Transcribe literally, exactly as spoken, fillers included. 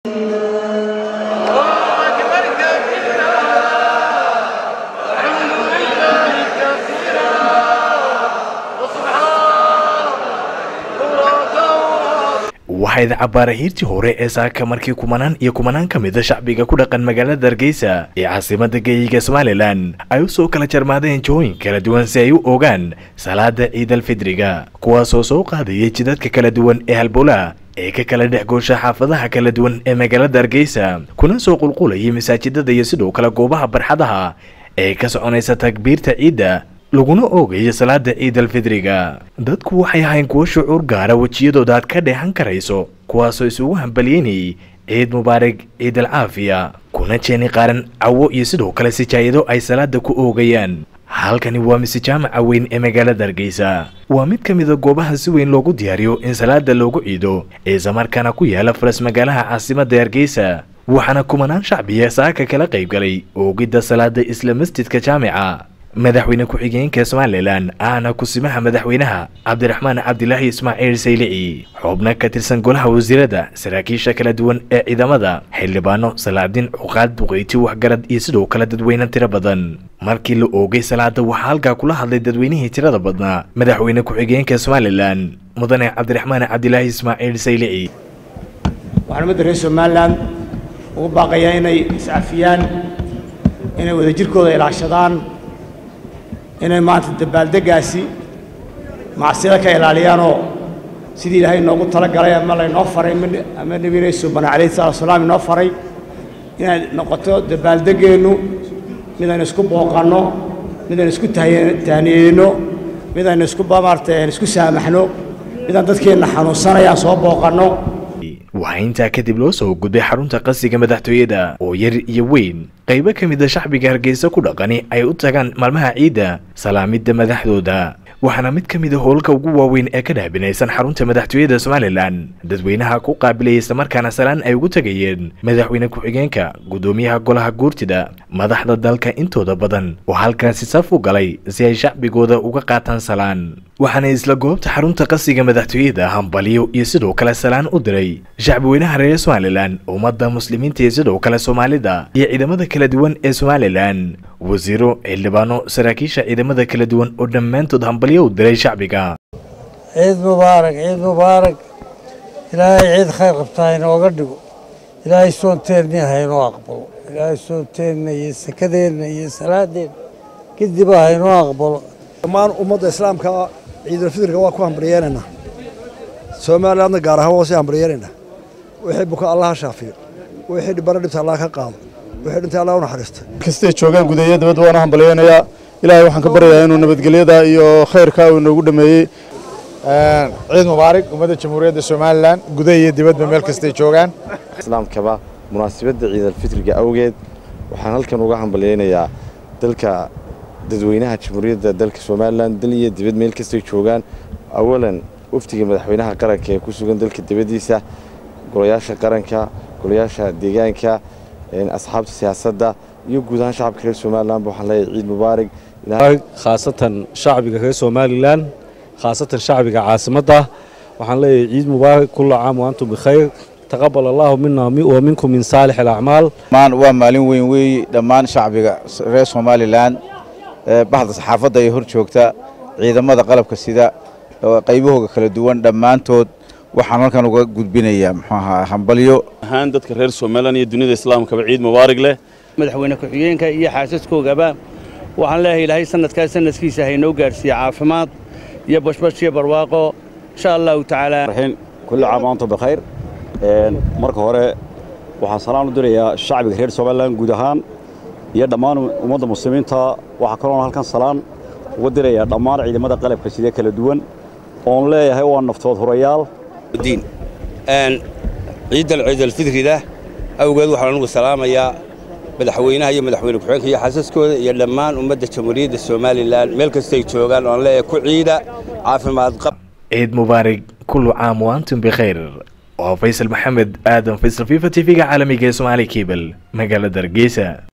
waxay cabaarahiirtii hore ee saaka markii kumanaan iyo kumanaan ka mid ah shacbiga ku dhaqan magaalada Hargeysa ee caasimadda geeyiga Somaliland ay u soo kala jarmaadeen jooyin kala duwan si ay u ogaan salaada Ciid al-Fidriga kuwaas oo soo qaadayay jidadka kala duwan ee halbowlaha ee ka kala dhex goosha xaafadaha kala duwan ee magaalada Hargeysa kuna soo qulqulayay masaajidada iyo sidoo kale goobaha barxadaha ee ka soconaysa takbiirta ciida laguna oogay salaada Ciid al-Fidriga dadku waxay ahayn kuwa shucuur gaara wajiyadooda aad ka dheehan karayso kuwaas oo isugu hambalyeynay Ciid Mubaarak Ciid al-Caafiya kuna jeeni qaaran cawo iyo sidoo kale sijaayado ay salaada ku oogayaan halkani waa mise jaamaca weyn ee magaalada Hargeysa waa mid kamid ah goobaha si weyn loogu diyaariyo in salaada loogu ciido ee samarkana ku yaala faras magaalaha caasimadda Hargeysa waxaana kumanaan shacbiya saaka kala qayb galay oogida salaada isla masjidka jaamica madaxweyne ku-xigeenka Somaliland aana kusimaha madaxweynaha Cabdiraxmaan Cabdilaahi Ismaaciil Saylici xubna ka tirsan golaha wasiirada saraakiisha kala duwan ee ciidamada xildhibaano salaadin uqaad duqeyti waxgarad iyo sidoo kale dadweyne tiro badan markii la oogay salaada waxa halka kula hadlay dadweynihii tirada badnaa madaxweyne ku-xigeenka Somaliland mudane Cabdiraxmaan Cabdilaahi Ismaaciil Saylici waxaan madaxweynaha Somaliland ugu baaqayaa inay iscafiyaan inay wada jirkooda ilaashadaan inay maanta dabaaldegaasi macsida ka ilaaliyaanoo sidii ilaahay noogu talagalay ama laynoo faray ama nabiga subhanahu alayhi salaam inoo faray inay noqoto dabaaldegeenu midaan isku booqano midaan isku taaniyeeno midaan isku baamarteen isku saamaxno midaan dadkeena xanuunsanaya soo booqano waxaa intaa kadib loo soo gudbay xarunta qasiga madaxtooyada oo yar iyo weyn qaybo ka mid ah shacbiga Hargeysa ku dhaqani ay u tagaan maalmaha ciida salaamida madaxdooda waxaana mid ka mid ah howlka ugu waaweyn ee ka dhaabinaysan xarunta madaxtooyada Somaliland dadweynaha ku qaabilay isla markaana salaan ay ugu tagayeen madaxweyne ku-xigeenka gudoomiyaha golaha guurtida madaxda dalka intooda badan oo halkaasi saf u galay si ay shacbigooda uga qaataan salaan waxaana isla goobta xarunta qasiga madaxtooyada hambaliyo iyo sidoo kale salaan u diray shacbweynaha reer Somaliland ummadda muslimiinta iyo sidoo kale Soomaalida iyo ciidamada kala duwan ee Somaliland wasiiro xildhibaano saraakiisha ciidamada kala duwan oo dhammaantood hambaliyo u diray shacbiga Ciid Mubaarak Ciid Mubaarak ilaahay ciid khayr qabtaa inooga dhigo ilaahay soonteena hayno aqbalo ilaahay soonteena iyo sakadeena iyo salaadeena kadib hayno aqbalo dhammaan ummadda islaamka Ciid al-Fidriga waa ku hambalyeynayna Somaliland gaar ahaan waa si hambalyeynayna wixii buka Allah shaafiyo wixii dhibana dhibta Allah ka qaado wixii dhinta Allah u naxariisto kastay joogaan gudaheeda dibadda waan hambalyeynaya ilaahay waxaan ka baryayaa inuu nabadgelyada iyo khayrka uu noogu dhameeyay ee Ciid Mubaarak ummadda Jamhuuriyadda Somaliland gudaha iyo dibadda meel kastay joogaan islaamkaba munaasabadda Ciid al-Fidriga awgeed waxaan halkan uga hambalyeynayaa dalka dadweynaha Jamhuuriyadda dalka Somaliland dal iyo dibad meel kastay joogaan awalan waftiga madaxweynaha qaranka ee ku sugan dalka dibadiisa golayaasha qaranka golayaasha deegaanka in asxaabta siyaasadda iyo guud ahaan shacabka reer Somaliland waxaan leeyahay Ciid Mubaarak khaasatan shacbiga reer Somaliland khaasatan shacbiga caasimadda waxaan leeyahay Ciid Mubaarak kullu caam wa antum bikhayr taqabbal Allahu minna wa minkum min salih al-a'mal maan waa maalin weyn weey dhammaan shacbiga reer Somaliland bahda saxaafadda ay hor joogta ciidamada qalabka sida qaybahooda kala duwan dhammaantood waxaan halkan uga gudbinayaa maxaa hambalyo ahaan dadka reer Somaliland iyo dunida islaamka Ciid Mubaarak leh madaxweyne ku-xigeenka iyo xaasaskoogaba waxaan leeyahay ilaahay sanadkaas sanadkiisa haynoo gaarsiiyo caafimaad iyo bashbash iyo barwaaqo insha Allah ta'ala rahin kullu caam wa antum bikhayr een marka hore waxaan salaan u dirayaa shacbiga reer Somaliland guud ahaan iyo dhammaan ummadda muslimiinta waxa kale oo halkan salaan ugu dirayaa dhammaan ciidamada qalabka sida kala duwan oo leeyahay waa naftood horayaal diin aan ciid al-Ciid al-Fidriga awgeed waxaan ugu salaamayaa madaxweynaha iyo madaxweyne ku-xigeenka iyo xaasaskooda iyo dhammaan ummadda Jamhuuriyadda Somaliland meel kastay joogaan oo leeyahay ku ciida caafimaad qab Ciid Mubaarak kullu caam wa antum bikhayr waa Faysal Maxamed Aadan Faysal FIFA T V-ga caalamiga ee Somali Cable magaalada Hargeysa.